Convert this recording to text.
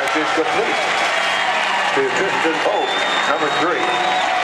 pass is complete to Tristan Pope, number 3.